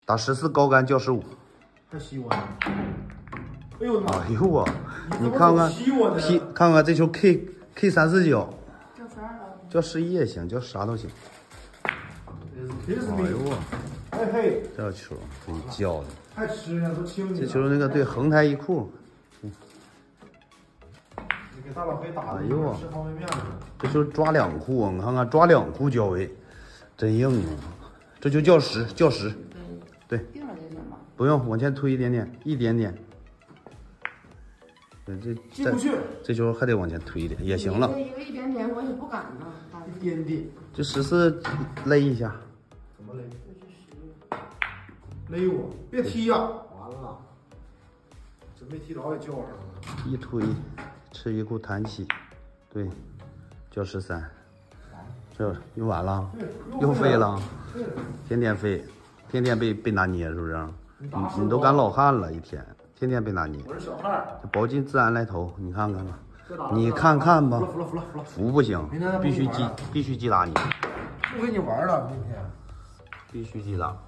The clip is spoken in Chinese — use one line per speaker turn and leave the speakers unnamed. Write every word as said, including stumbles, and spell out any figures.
打十四高杆叫十五。
太稀我了。哎呦我的妈！
哎呦我，你看看 P， 看看这球 K K 三四九，
叫十二了，
叫十一也行，叫啥都行。哎呦我，
哎嘿，
这球给你叫的，
太吃呢，都轻你。
这球那个对横台一库。
给大老黑打的，
哎呦
吃方便面了。
这就抓两库，你看看抓两库交位，真硬啊！这就叫十，叫十。对，
定了就行吧。
不用往前推一点点，一点点。对，这
进不去，
这球还得往前推一点也行了。
一个一点点我也不敢呢。
一点点。
这十四勒一下。
怎么勒？勒我！别踢呀！完了，这没踢着也叫上了。
一推。 吃一库弹起，对，叫十三，这又完了，又飞了，天天飞，天天被被拿捏，是不是？你你都干老汉了，一天天天被拿捏。
我是小汉，
保进自然来投，你看看吧，你看看吧，
服了服了服了，
服不行，必须击必须击打你，
不跟你玩了，今天
必须击打。